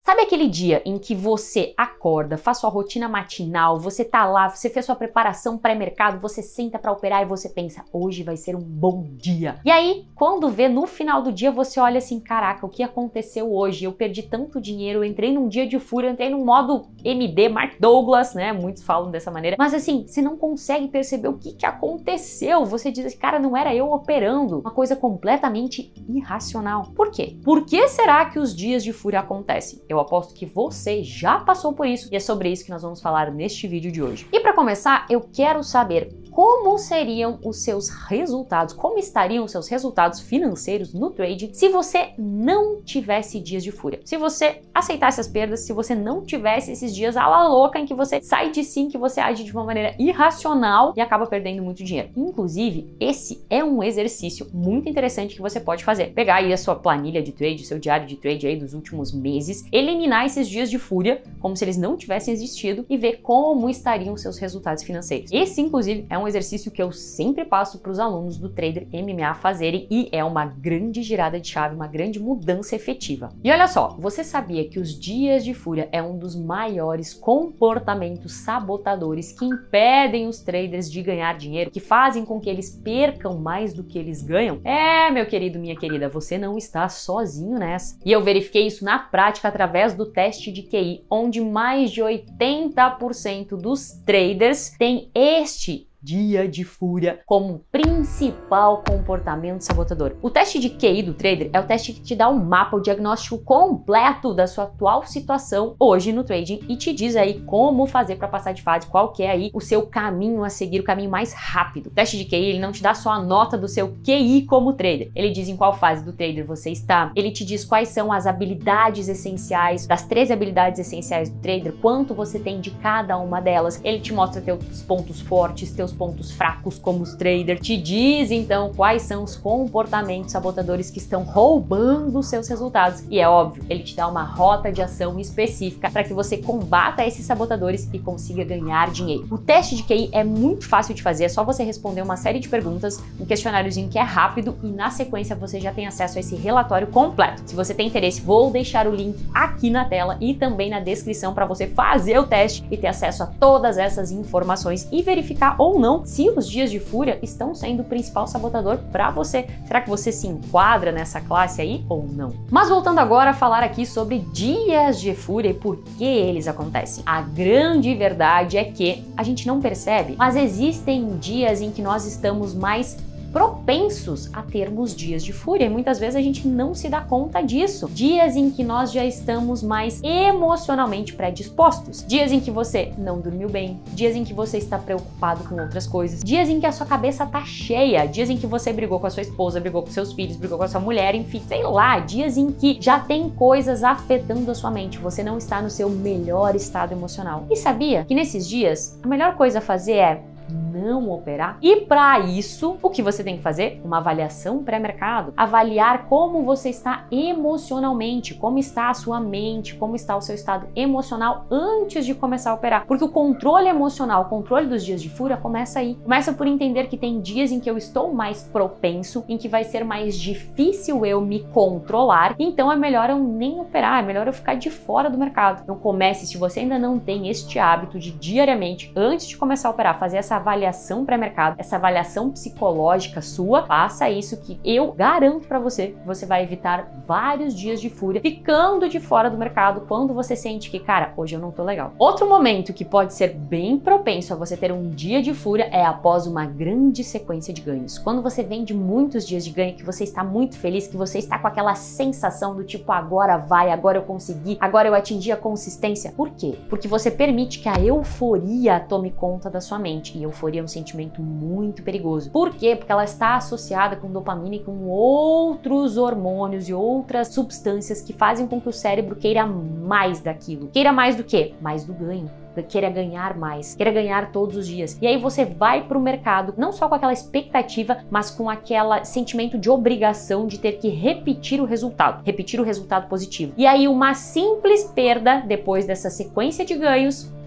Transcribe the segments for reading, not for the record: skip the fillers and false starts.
Sabe aquele dia em que você acorda, faz sua rotina matinal, você tá lá, você fez sua preparação pré-mercado, você senta pra operar e você pensa, hoje vai ser um bom dia. E aí, quando vê no final do dia, você olha assim, caraca, o que aconteceu hoje? Eu perdi tanto dinheiro, eu entrei num dia de fúria, eu entrei num modo MD, Mark Douglas, né? Muitos falam dessa maneira. Mas assim, você não consegue perceber o que aconteceu. Você diz assim, cara, não era eu operando. Uma coisa completamente irracional. Por quê? Por que será que os dias de fúria acontecem? Eu aposto que você já passou por isso e é sobre isso que nós vamos falar neste vídeo de hoje. E para começar, eu quero saber como seriam os seus resultados, como estariam os seus resultados financeiros no trading se você não tivesse dias de fúria. Se você aceitasse as perdas, se você não tivesse esses dias à la louca em que você sai de si, que você age de uma maneira irracional e acaba perdendo muito dinheiro. Inclusive, esse é um exercício muito interessante que você pode fazer. Pegar aí a sua planilha de trade, seu diário de trade aí dos últimos meses, eliminar esses dias de fúria, como se eles não tivessem existido e ver como estariam os seus resultados financeiros. Esse, inclusive, é um exercício que eu sempre passo para os alunos do Trader MMA fazerem e é uma grande girada de chave, uma grande mudança efetiva. E olha só, você sabia que os dias de fúria é um dos maiores comportamentos sabotadores que impedem os traders de ganhar dinheiro, que fazem com que eles percam mais do que eles ganham? É, meu querido, minha querida, você não está sozinho nessa. E eu verifiquei isso na prática através do teste de QI, onde mais de 80% dos traders têm este dia de fúria como principal comportamento sabotador. O teste de QI do trader é o teste que te dá um mapa, o diagnóstico completo da sua atual situação hoje no trading e te diz aí como fazer para passar de fase, qual que é aí o seu caminho a seguir, o caminho mais rápido. O teste de QI, ele não te dá só a nota do seu QI como trader, ele diz em qual fase do trader você está, ele te diz quais são as habilidades essenciais, das 13 habilidades essenciais do trader, quanto você tem de cada uma delas, ele te mostra teus pontos fortes, teus pontos fracos como os traders, te diz então quais são os comportamentos sabotadores que estão roubando os seus resultados e é óbvio, ele te dá uma rota de ação específica para que você combata esses sabotadores e consiga ganhar dinheiro. O teste de QI é muito fácil de fazer, é só você responder uma série de perguntas, um questionáriozinho que é rápido e na sequência você já tem acesso a esse relatório completo. Se você tem interesse, vou deixar o link aqui na tela e também na descrição para você fazer o teste e ter acesso a todas essas informações e verificar ou não se os dias de fúria estão sendo o principal sabotador para você. Será que você se enquadra nessa classe aí ou não? Mas voltando agora a falar aqui sobre dias de fúria e por que eles acontecem. A grande verdade é que a gente não percebe, mas existem dias em que nós estamos mais propensos a termos dias de fúria e muitas vezes a gente não se dá conta disso. Dias em que nós já estamos mais emocionalmente predispostos, dias em que você não dormiu bem, dias em que você está preocupado com outras coisas, dias em que a sua cabeça tá cheia, dias em que você brigou com a sua esposa, brigou com seus filhos, brigou com a sua mulher, enfim, sei lá, dias em que já tem coisas afetando a sua mente, você não está no seu melhor estado emocional. E sabia que nesses dias a melhor coisa a fazer é não operar? E para isso, o que você tem que fazer? Uma avaliação pré-mercado. Avaliar como você está emocionalmente, como está a sua mente, como está o seu estado emocional antes de começar a operar. Porque o controle emocional, o controle dos dias de fúria começa aí. Começa por entender que tem dias em que eu estou mais propenso, em que vai ser mais difícil eu me controlar, então é melhor eu nem operar, é melhor eu ficar de fora do mercado. Então comece, se você ainda não tem este hábito de diariamente, antes de começar a operar, fazer essa avaliação pré-mercado, essa avaliação psicológica sua, faça isso que eu garanto para você que você vai evitar vários dias de fúria ficando de fora do mercado quando você sente que, cara, hoje eu não tô legal. Outro momento que pode ser bem propenso a você ter um dia de fúria é após uma grande sequência de ganhos. Quando você vem de muitos dias de ganho, que você está muito feliz, que você está com aquela sensação do tipo, agora vai, agora eu consegui, agora eu atingi a consistência. Por quê? Porque você permite que a euforia tome conta da sua mente. E euforia é um sentimento muito perigoso. Por quê? Porque ela está associada com dopamina e com outros hormônios e outras substâncias que fazem com que o cérebro queira mais daquilo. Queira mais do quê? Mais do ganho. Queira ganhar mais, queira ganhar todos os dias. E aí você vai para o mercado não só com aquela expectativa, mas com aquele sentimento de obrigação de ter que repetir o resultado positivo. E aí uma simples perda depois dessa sequência de ganhos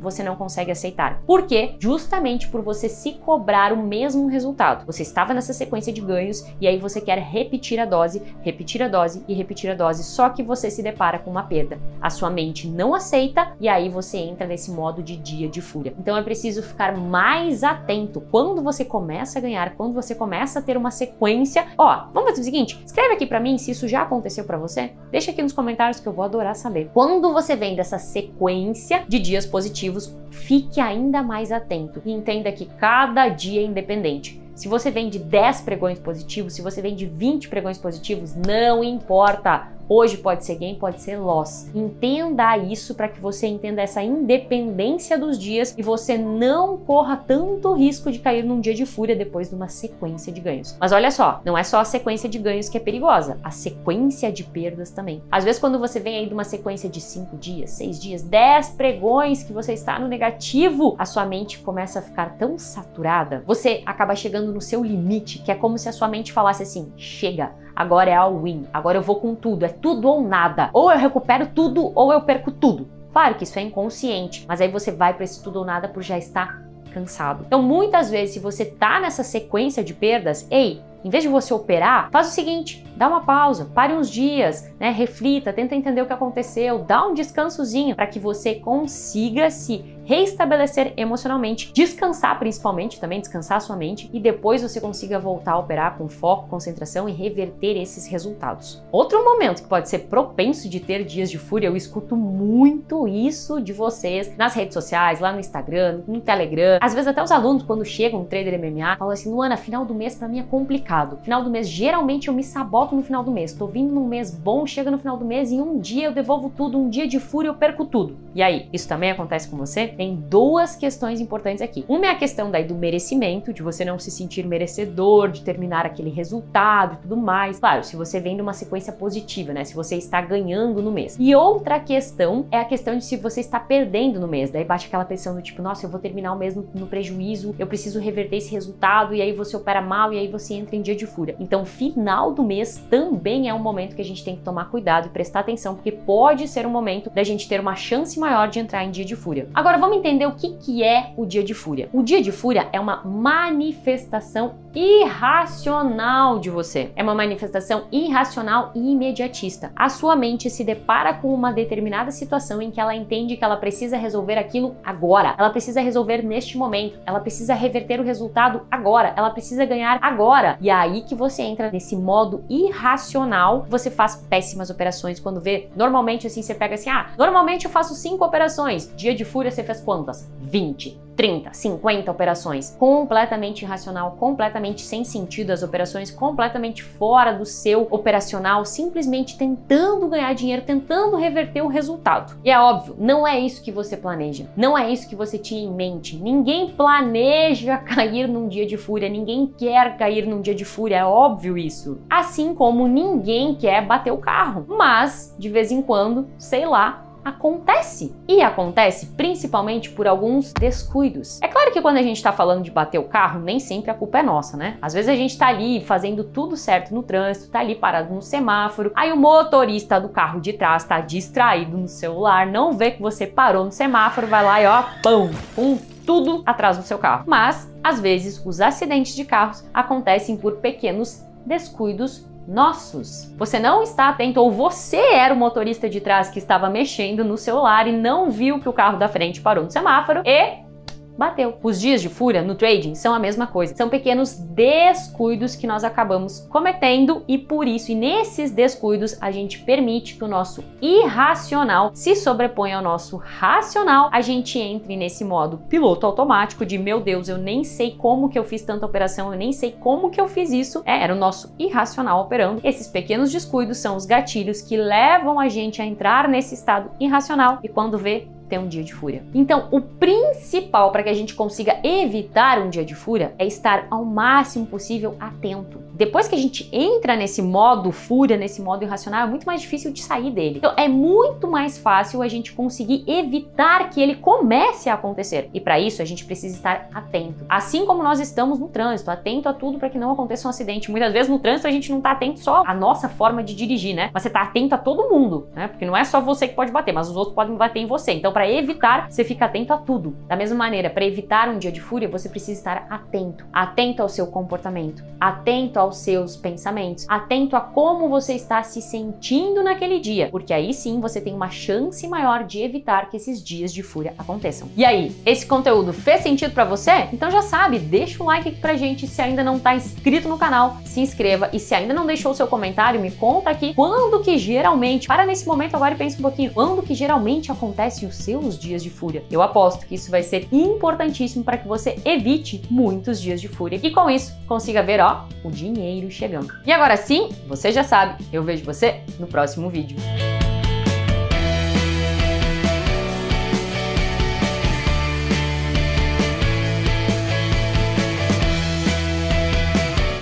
você não consegue aceitar. Por quê? Justamente por você se cobrar o mesmo resultado. Você estava nessa sequência de ganhos e aí você quer repetir a dose e repetir a dose, só que você se depara com uma perda. A sua mente não aceita e aí você entra nesse modo de dia de fúria. Então é preciso ficar mais atento quando você começa a ganhar, quando você começa a ter uma sequência. Ó, vamos fazer o seguinte, escreve aqui pra mim se isso já aconteceu pra você. Deixa aqui nos comentários que eu vou adorar saber. Quando você vem dessa sequência de dias positivos, fique ainda mais atento e entenda que cada dia é independente. Se você vem de 10 pregões positivos, se você vem de 20 pregões positivos, não importa. Hoje pode ser gain, pode ser loss. Entenda isso para que você entenda essa independência dos dias e você não corra tanto risco de cair num dia de fúria depois de uma sequência de ganhos. Mas olha só, não é só a sequência de ganhos que é perigosa, a sequência de perdas também. Às vezes quando você vem aí de uma sequência de 5 dias, 6 dias, 10 pregões que você está no negativo, a sua mente começa a ficar tão saturada, você acaba chegando no seu limite, que é como se a sua mente falasse assim, chega, agora é all-in, agora eu vou com tudo, é tudo ou nada. Ou eu recupero tudo ou eu perco tudo. Claro que isso é inconsciente, mas aí você vai para esse tudo ou nada por já estar cansado. Então muitas vezes se você tá nessa sequência de perdas, ei, em vez de você operar, faz o seguinte, dá uma pausa, pare uns dias, né, reflita, tenta entender o que aconteceu, dá um descansozinho para que você consiga se reestabelecer emocionalmente, descansar principalmente, também descansar a sua mente e depois você consiga voltar a operar com foco, concentração e reverter esses resultados. Outro momento que pode ser propenso de ter dias de fúria, eu escuto muito isso de vocês nas redes sociais, lá no Instagram, no Telegram, às vezes até os alunos quando chegam no Trader MMA falam assim, Luana, final do mês pra mim é complicado. Final do mês, geralmente eu me saboto no final do mês, tô vindo num mês bom, chega no final do mês e um dia eu devolvo tudo, um dia de fúria eu perco tudo. E aí, isso também acontece com você? Tem duas questões importantes aqui. Uma é a questão daí do merecimento, de você não se sentir merecedor, de terminar aquele resultado e tudo mais. Claro, se você vem de uma sequência positiva, né? Se você está ganhando no mês. E outra questão é a questão de se você está perdendo no mês. Daí bate aquela pressão do tipo, nossa, eu vou terminar o mês no prejuízo, eu preciso reverter esse resultado e aí você opera mal e aí você entra em dia de fúria. Então, final do mês também é um momento que a gente tem que tomar cuidado e prestar atenção, porque pode ser um momento da gente ter uma chance maior de entrar em dia de fúria. Agora, vamos entender o que é o dia de fúria. O dia de fúria é uma manifestação irracional de você. É uma manifestação irracional e imediatista. A sua mente se depara com uma determinada situação em que ela entende que ela precisa resolver aquilo agora. Ela precisa resolver neste momento. Ela precisa reverter o resultado agora. Ela precisa ganhar agora. E é aí que você entra nesse modo irracional. Você faz péssimas operações quando vê. Normalmente assim você pega assim, normalmente eu faço 5 operações. Dia de fúria você fez quantas? 20, 30, 50 operações. Completamente irracional, completamente sem sentido, as operações completamente fora do seu operacional, simplesmente tentando ganhar dinheiro, tentando reverter o resultado. E é óbvio, não é isso que você planeja, não é isso que você tinha em mente. Ninguém planeja cair num dia de fúria, ninguém quer cair num dia de fúria, é óbvio isso. Assim como ninguém quer bater o carro, mas de vez em quando, sei lá, acontece. E acontece principalmente por alguns descuidos. É claro que quando a gente tá falando de bater o carro, nem sempre a culpa é nossa, né? Às vezes a gente tá ali fazendo tudo certo no trânsito, tá ali parado no semáforo, aí o motorista do carro de trás tá distraído no celular, não vê que você parou no semáforo, vai lá e ó, pum, pum, tudo atrás do seu carro. Mas, às vezes, os acidentes de carros acontecem por pequenos descuidos nossos. Você não está atento ou você era o motorista de trás que estava mexendo no celular e não viu que o carro da frente parou no semáforo e bateu. Os dias de fúria no trading são a mesma coisa. São pequenos descuidos que nós acabamos cometendo e por isso, e nesses descuidos, a gente permite que o nosso irracional se sobreponha ao nosso racional. A gente entre nesse modo piloto automático de, meu Deus, eu nem sei como que eu fiz tanta operação, eu nem sei como que eu fiz isso. Era o nosso irracional operando. Esses pequenos descuidos são os gatilhos que levam a gente a entrar nesse estado irracional e quando vê, ter um dia de fúria. Então, o principal para que a gente consiga evitar um dia de fúria é estar ao máximo possível atento, depois que a gente entra nesse modo fúria, nesse modo irracional, é muito mais difícil de sair dele. Então é muito mais fácil a gente conseguir evitar que ele comece a acontecer. E para isso a gente precisa estar atento. Assim como nós estamos no trânsito, atento a tudo para que não aconteça um acidente. Muitas vezes no trânsito a gente não tá atento só à nossa forma de dirigir, né? Mas você tá atento a todo mundo, né? Porque não é só você que pode bater, mas os outros podem bater em você. Então, para evitar, você fica atento a tudo. Da mesma maneira, para evitar um dia de fúria, você precisa estar atento. Atento ao seu comportamento, atento aos seus pensamentos, atento a como você está se sentindo naquele dia, porque aí sim você tem uma chance maior de evitar que esses dias de fúria aconteçam. E aí, esse conteúdo fez sentido para você? Então já sabe, deixa um like aqui pra gente. Se ainda não tá inscrito no canal, se inscreva. E se ainda não deixou o seu comentário, me conta aqui quando que geralmente, para nesse momento agora e pensa um pouquinho, quando que geralmente acontecem os seus dias de fúria. Eu aposto que isso vai ser importantíssimo para que você evite muitos dias de fúria e com isso consiga ver, ó, o dinheiro chegando. E agora sim, você já sabe, eu vejo você no próximo vídeo.